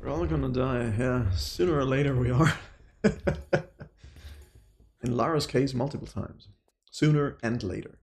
We're all gonna die, yeah. Sooner or later we are. In Lara's case, multiple times. Sooner and later.